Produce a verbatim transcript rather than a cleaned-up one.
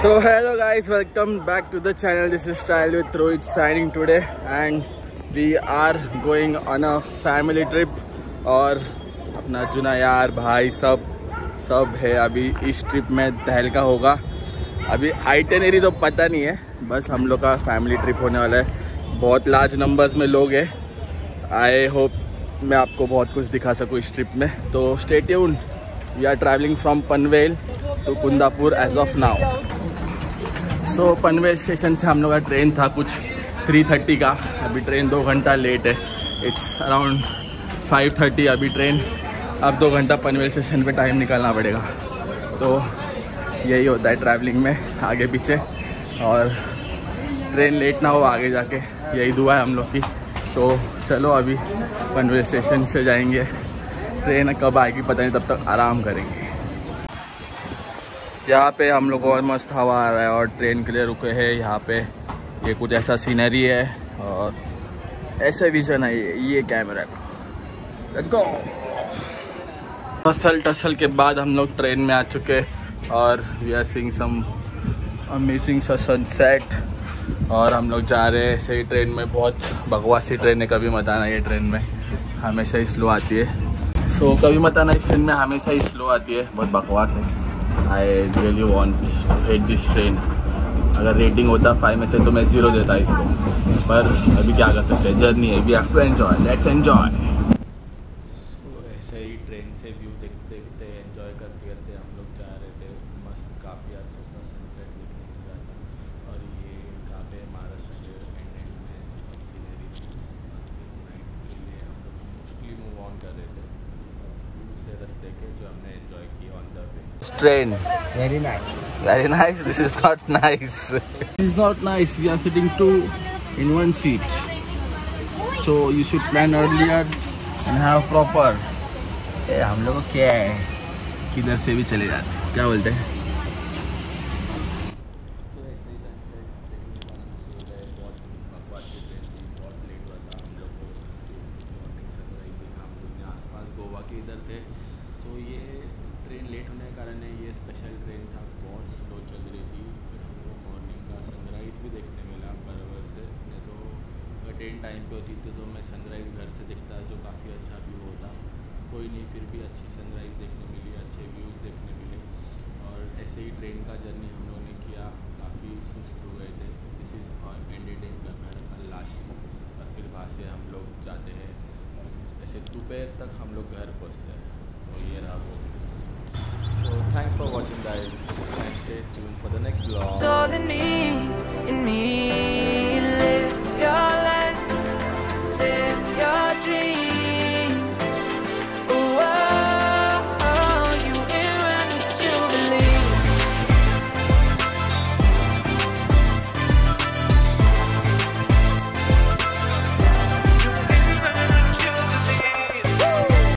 So hello guys, welcome back to the channel. This is Trial with Rohit signing today and we are going on a family trip. और अपना चुना यार भाई सब सब है अभी इस ट्रिप में तहलका होगा। अभी आइटनरी तो पता नहीं है, बस हम लोग का फैमिली ट्रिप होने वाला है। बहुत लार्ज नंबर्स में लोग हैं। आई होप मैं आपको बहुत कुछ दिखा सकूँ इस ट्रिप में, तो stay tuned. We are travelling from Panvel to Kundapur as of now. So Panvel station से हम लोग का ट्रेन था कुछ थ्री थर्टी का, अभी ट्रेन दो घंटा लेट है। इट्स अराउंड फाइव थर्टी अभी ट्रेन। अब दो घंटा पनवेल स्टेशन पे टाइम निकालना पड़ेगा। तो यही होता है ट्रैवलिंग में, आगे पीछे, और ट्रेन लेट ना हो आगे जाके, यही दुआ है हम लोग की। तो चलो अभी पनवेल स्टेशन से जाएंगे, ट्रेन कब आएगी पता नहीं, तब तक आराम करेंगे। यहाँ पे हम लोग और मस्त हवा आ रहा है और ट्रेन के लिए रुके हैं यहाँ पे। ये कुछ ऐसा सीनरी है और ऐसे विजन है ये, ये कैमरा का। Let's go. टसल टसल के बाद हम लोग ट्रेन में आ चुके और we are seeing some amazing सा सनसेट। और हम लोग जा रहे हैं ऐसे ही ट्रेन में। बहुत बकवास सी ट्रेन है, कभी मत आना ये ट्रेन में, हमेशा ही स्लो आती है। सो so, कभी मत आना इस ट्रेन में, हमेशा ही स्लो आती है, बहुत बकवास है। I really want hate this train. अगर रेटिंग होता फाइव में से तो मैं ज़ीरो देता इसको, पर अभी क्या कर सकते हैं, जर्नी है, we have to enjoy, let's enjoy. So ऐसे ही ट्रेन से व्यू देखते देखते एंजॉय करते करते हम लोग जा रहे थे। मस्त काफ़ी अच्छा सा सनसेट देखने को मिल रहा था। और ये कहाँ पे महाराष्ट्र के एंड एंड में ऐसे सब सीनरी थी। नाइट के लिए हम लोग मोस्टली मूव ऑन कर रहे थे सब दूसरे रास्ते के जो हमने एंजॉय किए on the way. Train. Very nice. Very nice. This is not nice. This is not nice. We are sitting two in one seat. So you should plan earlier and have proper. ए, हम लोग को क्या है, किधर से भी चले जाते हैं, क्या बोलते हैं। गोवा के इधर थे। सो so, ये ट्रेन लेट होने के कारण ये स्पेशल ट्रेन था, बहुत स्लो चल रही थी। फिर हमको मॉर्निंग का सनराइज़ भी देखने मिला बराबर से। नहीं तो अगर ट्रेन टाइम पे होती थी तो मैं सनराइज़ घर से दिखता जो काफ़ी अच्छा व्यू होता। कोई नहीं, फिर भी अच्छी सनराइज़ देखने मिली, अच्छे व्यूज़ देखने मिले। और ऐसे ही ट्रेन का जर्नी हम लोगों ने किया, काफ़ी सुस्त हो गए थे। किसी और एंटरटेन करना रखा लास्ट में, और फिर वहाँ से हम लोग जाते हैं, ऐसे दोपहर तक हम लोग घर पहुँचते हैं। तो ये रहा वो। So thanks for watching guys and stay tuned for the next vlog.